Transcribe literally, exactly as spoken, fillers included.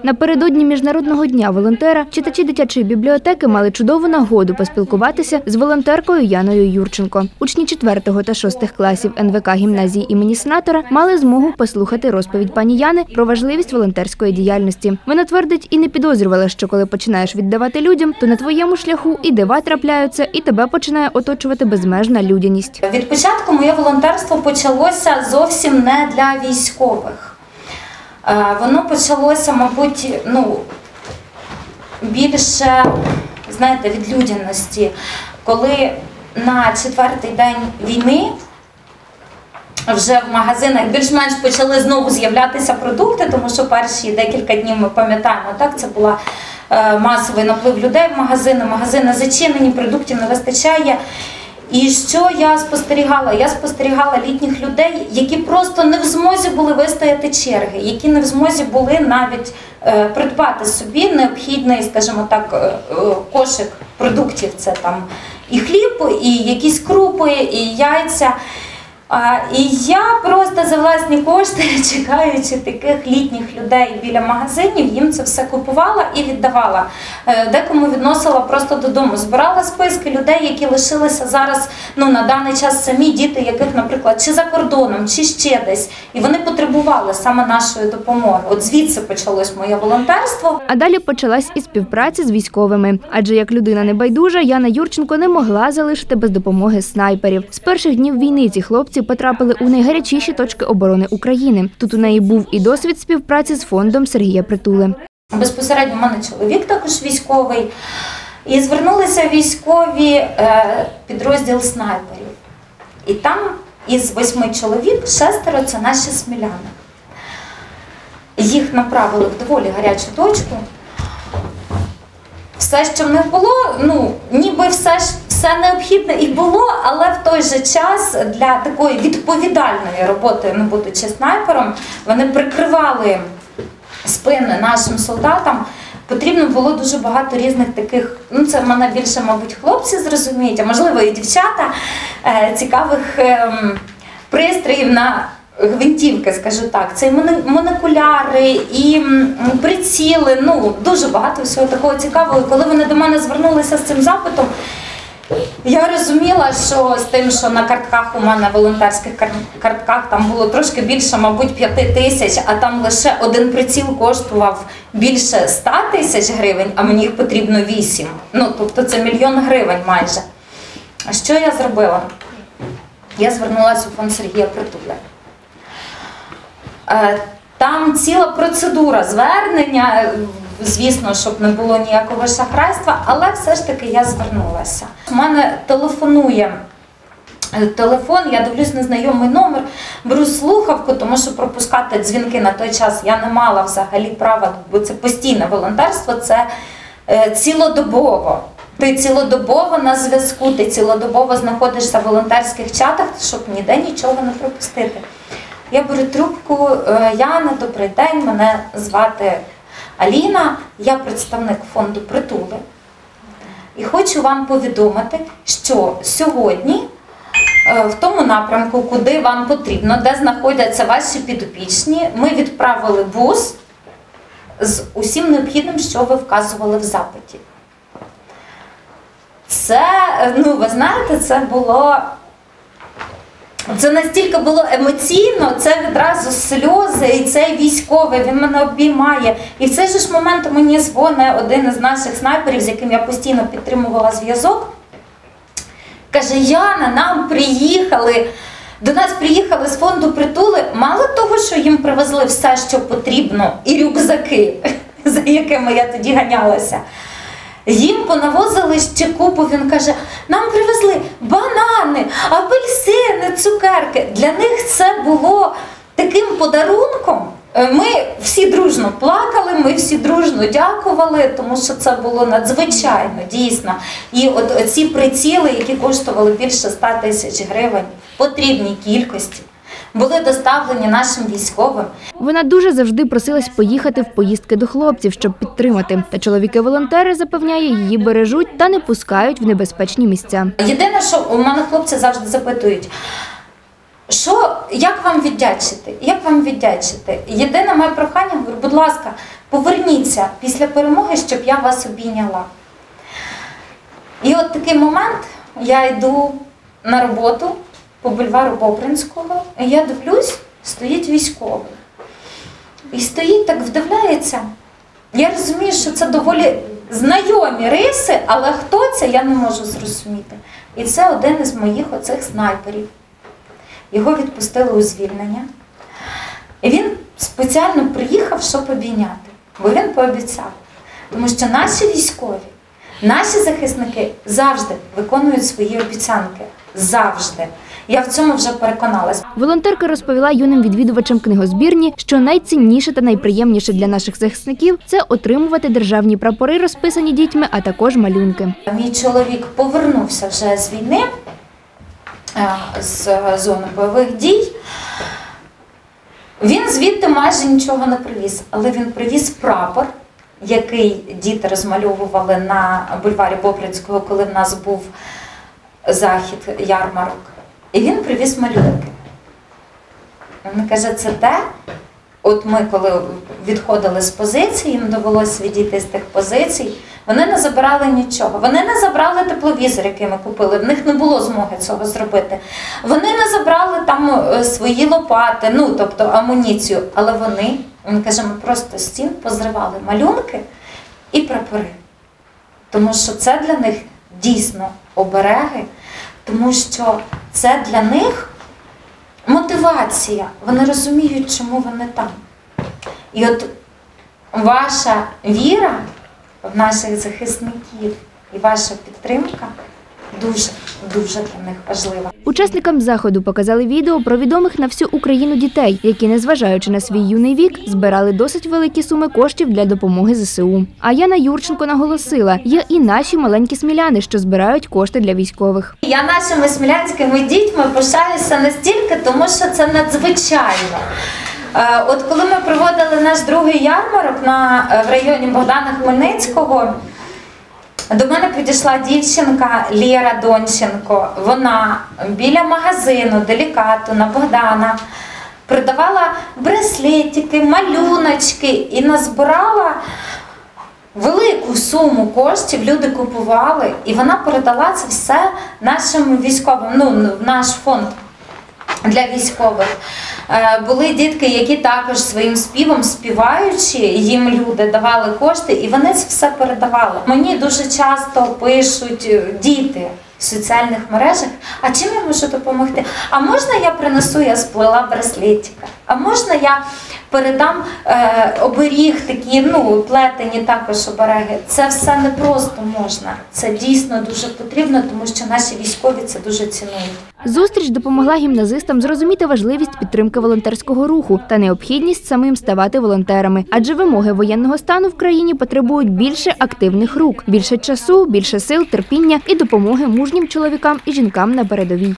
Напередодні Міжнародного дня волонтера читачі дитячої бібліотеки мали чудову нагоду поспілкуватися з волонтеркою Яною Юрченко. Учні четвертого та шостих класів ен ве ка гімназії імені Сенатора мали змогу послухати розповідь пані Яни про важливість волонтерської діяльності. Вона твердить, і не підозрювала, що коли починаєш віддавати людям, то на твоєму шляху і дива трапляються, і тебе починає оточувати безмежна людяність. Від початку моє волонтерство почалося зовсім не для військових. Воно почалося, мабуть, ну, більше, знаєте, від людяності. Коли на четвертий день війни вже в магазинах більш-менш почали знову з'являтися продукти, тому що перші декілька днів ми пам'ятаємо, так, це була масовий наплив людей в магазини, магазини зачинені, продуктів не вистачає. І що я спостерігала? Я спостерігала літніх людей, які просто не в змозі були вистояти черги, які не в змозі були навіть е, придбати собі необхідний, скажімо так, е, кошик продуктів. Це там і хліб, і якісь крупи, і яйця. А, і я просто за власні кошти, чекаючи таких літніх людей біля магазинів, їм це все купувала і віддавала. Декому відносила просто додому. Збирала списки людей, які лишилися зараз, ну, на даний час самі, діти, яких, наприклад, чи за кордоном, чи ще десь. І вони потребували саме нашої допомоги. От звідси почалось моє волонтерство. А далі почалась і співпраця з військовими. Адже як людина небайдужа, Яна Юрченко не могла залишити без допомоги снайперів. З перших днів війни ці хлопці потрапили у найгарячіші точки оборони України. Тут у неї був і досвід співпраці з фондом Сергія Притули. Безпосередньо в мене чоловік також військовий. І звернулися військові підрозділ снайперів. І там із восьми чоловік шестеро – це наші сміляни. Їх направили в доволі гарячу точку. Все, що в них було, ну, ніби все ж все необхідне і було, але в той же час для такої відповідальної роботи, не будучи снайпером, вони прикривали спини нашим солдатам. Потрібно було дуже багато різних таких, ну це в мене більше, мабуть, хлопці зрозуміють, а можливо і дівчата, цікавих пристроїв на гвинтівки, скажу так. Це і монокуляри, і приціли, ну дуже багато всього такого цікавого. І коли вони до мене звернулися з цим запитом, я розуміла, що з тим, що на картках у мене, волонтерських картках, там було трошки більше, мабуть, п'яти тисяч, а там лише один приціл коштував більше ста тисяч гривень, а мені їх потрібно вісім. Ну, тобто це мільйон гривень майже. А що я зробила? Я звернулася у фонд Сергія Притули. Там ціла процедура звернення, звісно, щоб не було ніякого шахрайства, але все ж таки я звернулася. У мене телефонує телефон, я дивлюсь незнайомий номер, беру слухавку, тому що пропускати дзвінки на той час я не мала взагалі права, бо це постійне волонтерство, це цілодобово. Ти цілодобово на зв'язку, ти цілодобово знаходишся в волонтерських чатах, щоб ніде нічого не пропустити. Я беру трубку: Яна, добрий день, мене звати Аліна, я представник фонду Притули. І хочу вам повідомити, що сьогодні в тому напрямку, куди вам потрібно, де знаходяться ваші підопічні, ми відправили бус з усім необхідним, що ви вказували в запиті. Це, ну ви знаєте, це було... Це настільки було емоційно, це відразу сльози, і цей військовий, він мене обіймає. І в цей же ж момент мені дзвонить один із наших снайперів, з яким я постійно підтримувала зв'язок. Каже: Яна, нам приїхали, до нас приїхали з фонду Притули, мало того, що їм привезли все, що потрібно, і рюкзаки, за якими я тоді ганялася. Їм понавозили ще купу, він каже: нам привезли банани, апельсини, цукерки. Для них це було таким подарунком. Ми всі дружно плакали, ми всі дружно дякували, тому що це було надзвичайно, дійсно. І от ці приціли, які коштували більше ста тисяч гривень в потрібній кількості, були доставлені нашим військовим. Вона дуже завжди просилась поїхати в поїздки до хлопців, щоб підтримати. Та чоловіки-волонтери, запевняє, її бережуть та не пускають в небезпечні місця. Єдине, що у мене хлопці завжди запитують: що, як вам віддячити? Як вам віддячити? Єдине моє прохання, говорю, будь ласка, поверніться після перемоги, щоб я вас обійняла. І от такий момент, я йду на роботу по бульвару Бобринського, і я дивлюсь, стоїть військовий. І стоїть так, вдивляється. Я розумію, що це доволі знайомі риси, але хто це, я не можу зрозуміти. І це один із моїх оцих снайперів. Його відпустили у звільнення. І він спеціально приїхав, щоб обійняти. Бо він пообіцяв. Тому що наші військові, наші захисники завжди виконують свої обіцянки. Завжди. Я в цьому вже переконалась. Волонтерка розповіла юним відвідувачам книгозбірні, що найцінніше та найприємніше для наших захисників – це отримувати державні прапори, розписані дітьми, а також малюнки. Мій чоловік повернувся вже з війни, з зони бойових дій. Він звідти майже нічого не привіз, але він привіз прапор, який діти розмальовували на бульварі Бобринського, коли в нас був захід, ярмарок. І він привіз малюнки. Він каже, це те, от ми коли відходили з позиції, їм довелося відійти з тих позицій, вони не забирали нічого. Вони не забрали тепловізор, який ми купили, в них не було змоги цього зробити. Вони не забрали там свої лопати, ну, тобто амуніцію, але вони, він каже, ми просто з стін позривали малюнки і прапори. Тому що це для них дійсно обереги, тому що це для них мотивація. Вони розуміють, чому вони там. І от ваша віра в наших захисників і ваша підтримка дуже, дуже для них важлива. Учасникам заходу показали відео про відомих на всю Україну дітей, які, незважаючи на свій юний вік, збирали досить великі суми коштів для допомоги зе се у. А Яна Юрченко наголосила, є і наші маленькі сміляни, що збирають кошти для військових. Я нашими смілянськими дітьми пишаюся настільки, тому що це надзвичайно. От коли ми проводили наш другий ярмарок на, в районі Богдана Хмельницького, до мене підійшла дівчинка Лєра Донченко. Вона біля магазину «Делікату» на Богдана продавала браслетики, малюночки і назбирала велику суму коштів, люди купували. І вона передала це все нашим військовим, ну, в наш фонд для військових. Були дітки, які також своїм співом, співаючи, їм люди давали кошти, і вони це все передавали. Мені дуже часто пишуть діти в соціальних мережах, а чим я можу допомогти? А можна я принесу, я сплела браслетика? А можна я передам е, оберіг, такі, ну, плетені також обереги? Це все не просто можна, це дійсно дуже потрібно, тому що наші військові це дуже цінують. Зустріч допомогла гімназистам зрозуміти важливість підтримки волонтерського руху та необхідність самим ставати волонтерами. Адже вимоги воєнного стану в країні потребують більше активних рук, більше часу, більше сил, терпіння і допомоги мужнім чоловікам і жінкам на передовій.